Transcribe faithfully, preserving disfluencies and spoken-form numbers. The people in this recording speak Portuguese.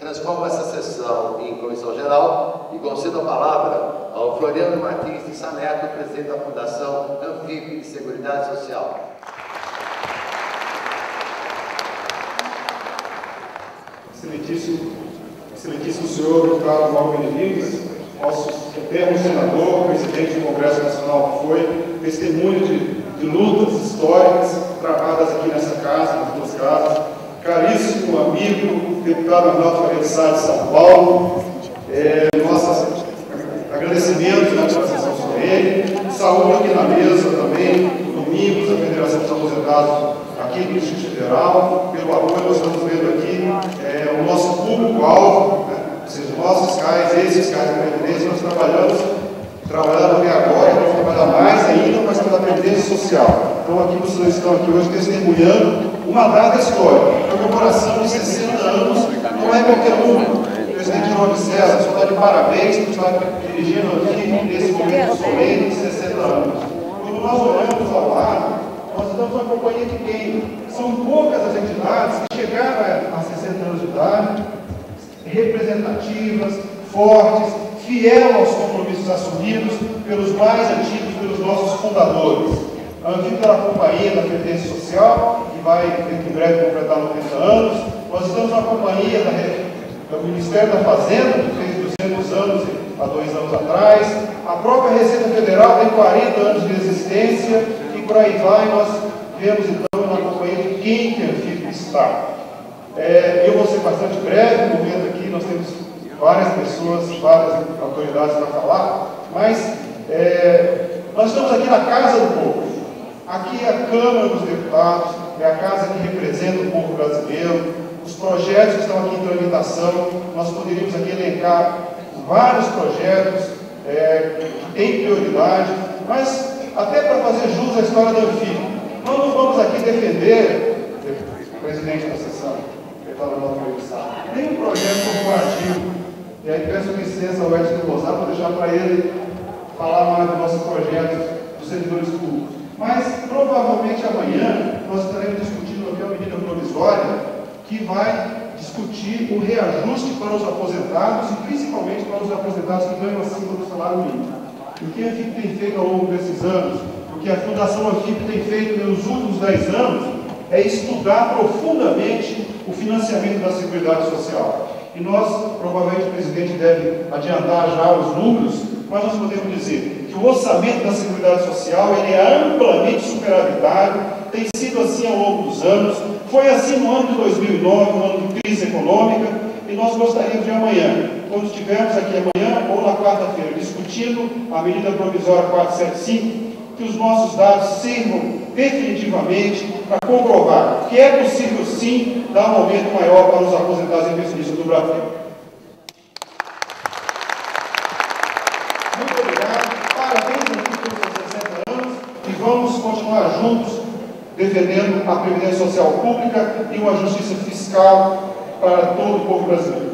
transformo essa sessão em comissão geral e concedo a palavra ao Floriano Martins de Sá Neto, presidente da Fundação Anfip de Seguridade Social. Excelentíssimo, excelentíssimo senhor deputado Mauro Benevides, nosso eterno senador, presidente do Congresso Nacional que foi, testemunho de, de lutas históricas travadas aqui nessa casa, nas duas casas, caríssimo amigo, deputado Arnaldo Faria de Sá de São Paulo, é, nossos agradecimentos na sessão solene, saúde aqui na mesa também, domingos, a Federação dos Aposentados aqui do Distrito Federal, pelo apoio nós estamos vendo aqui é, o nosso público-alvo, né? Ou seja, nossos fiscais, ex-fiscais da Previdência, nós trabalhamos, trabalhando até agora, vamos trabalhar mais ainda, mas pela Previdência Social. Então aqui vocês estão aqui hoje testemunhando uma data histórica, a comemoração de sessenta anos, não é qualquer uma. O presidente João de César só está de parabéns por estar dirigindo aqui nesse momento solene de sessenta anos. Quando nós olhamos ao lado, nós estamos uma companhia de quem? São poucas as entidades que chegaram a sessenta anos de idade, representativas, fortes, fiel aos compromissos assumidos pelos mais antigos, pelos nossos fundadores. A Anfip é a companhia da Previdência Social, que vai em breve completar noventa anos. Nós estamos na companhia da, do Ministério da Fazenda, que fez duzentos anos há dois anos atrás. A própria Receita Federal tem quarenta anos de existência. Por aí vai, nós vemos então na companhia de quem que a Anfip está. É, eu vou ser bastante breve, no momento aqui nós temos várias pessoas, várias autoridades para falar, mas é, nós estamos aqui na Casa do Povo. Aqui é a Câmara dos Deputados, é a casa que representa o povo brasileiro. Os projetos que estão aqui em tramitação, nós poderíamos aqui elencar vários projetos é, que têm prioridade, mas até para fazer jus à história da Anfip, nós não vamos aqui defender, presidente da sessão, deputado Arnaldo Faria de Sá, nenhum projeto corporativo. E aí peço licença ao Edson Rosado para deixar para ele falar mais do nosso projeto dos servidores públicos. Mas provavelmente amanhã nós estaremos discutindo aqui uma medida provisória que vai discutir o reajuste para os aposentados e principalmente para os aposentados que ganham acima do salário mínimo. O que a Anfip tem feito ao longo desses anos, o que a Fundação Anfip tem feito nos últimos dez anos, é estudar profundamente o financiamento da Seguridade Social. E nós, provavelmente, o presidente deve adiantar já os números, mas nós podemos dizer que o orçamento da Seguridade Social ele é amplamente superavitário, tem sido assim ao longo dos anos, foi assim no ano de dois mil e nove, no ano de crise econômica, e nós gostaríamos de amanhã, quando estivermos aqui amanhã ou na quarta-feira, discutindo a medida provisória quatrocentos e setenta e cinco, que os nossos dados sirvam definitivamente para comprovar que é possível sim dar um aumento maior para os aposentados e pensionistas do Brasil. Muito obrigado, parabéns aqui pelos sessenta anos e vamos continuar juntos defendendo a Previdência Social Pública e uma justiça fiscal para todo o povo brasileiro.